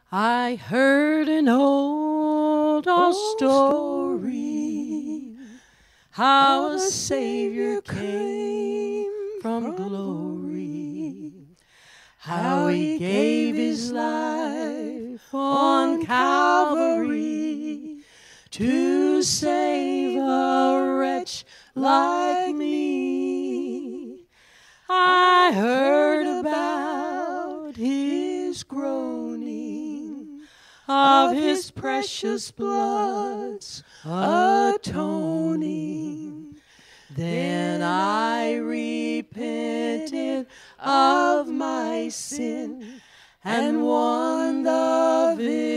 I heard an old story, how a Savior came from glory, how he gave his life on Calvary to save a wretch like me. I heard about his groaning, of his precious blood's atoning. Then I repented of my sin and won the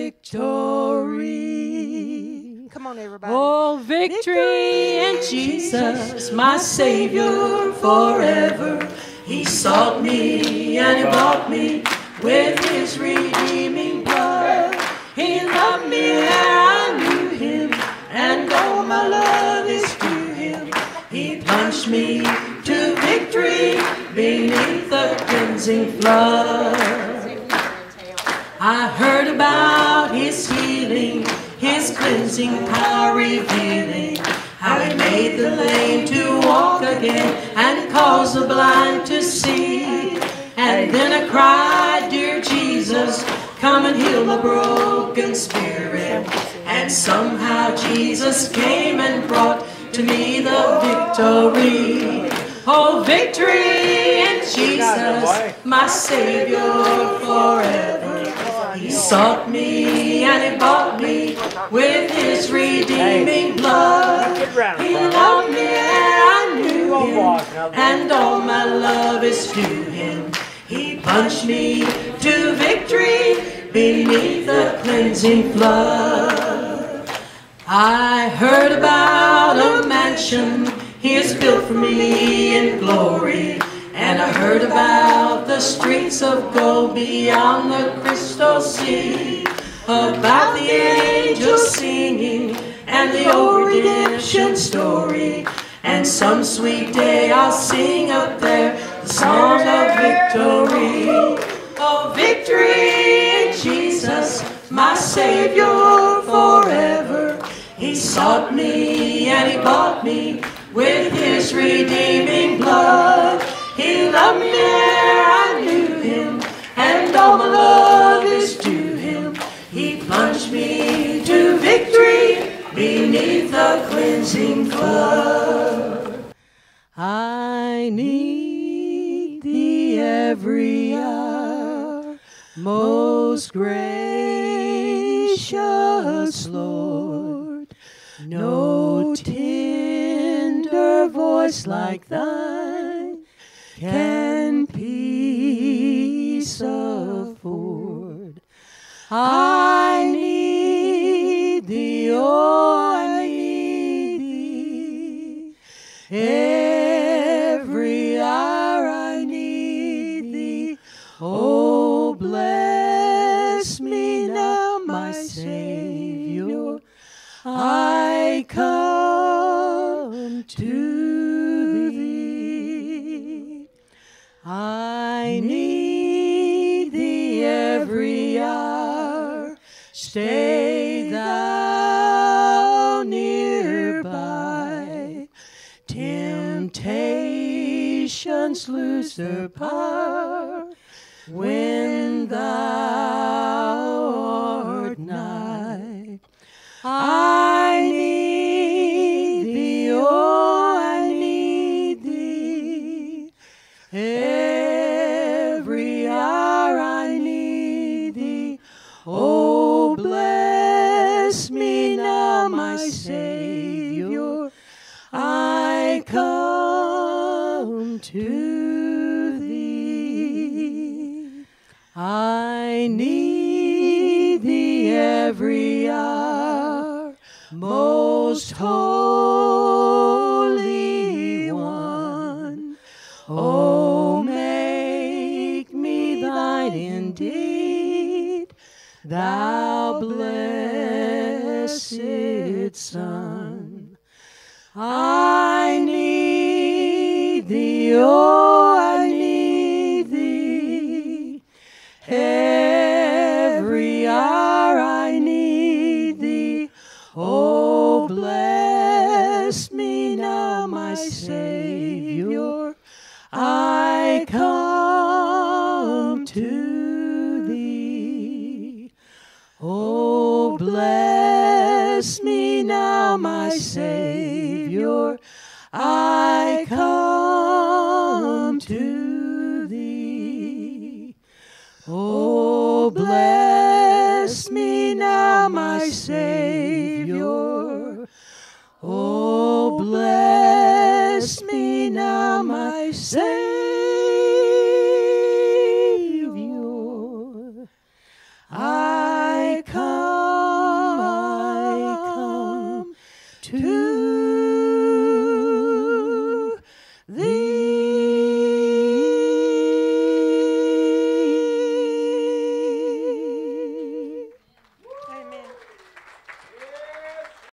victory. Come on, everybody. Oh, victory in Jesus, my Savior forever. He sought me and he bought me with his redeeming blood. He loved me ere I knew him, and all my love is to him. He plunged me to victory beneath the cleansing flood. I heard about his healing, his cleansing power revealing, how he made the lame to walk again and caused the blind to see. And then I cried, dear Jesus, come and heal my broken spirit. And somehow Jesus came and brought to me the victory. Oh, victory in Jesus, my Savior forever. He sought me and he bought me with his redeeming blood. He loved me ere I knew him, and all my love is to him. He plunged me to victory beneath the cleansing flood. I heard about a mansion he has built for me in glory, and I heard about the streets of gold beyond the crystal sea, about the angels singing and the old redemption story. And some sweet day I'll sing up there the song of victory. Oh, victory in Jesus, my Savior forever. He sought me and he bought me with his redeeming blood. He loved me ere I knew him, and all my love is to him. He plunged me to victory beneath the cleansing flood. I need thee every hour, most gracious Lord. No tender voice like thine can peace afford. I need thee, oh, I need thee. Every hour I need thee. Oh, bless me now, my Savior. I come to thee. I need thee every hour. Stay thou nearby. Temptations lose their power when thou art nigh. I need thee, oh, I need thee. Every hour I need thee. Oh, bless me now, my Savior. I come to thee. I need thee every hour, most holy one. Oh, make me thine indeed, thou blessed Son. I need thee, oh, I need thee. Every every hour I need thee. Oh, bless me now, my Savior, I come to thee. Oh, bless me now, my Savior, I come to thee. Oh, bless me now, my Savior,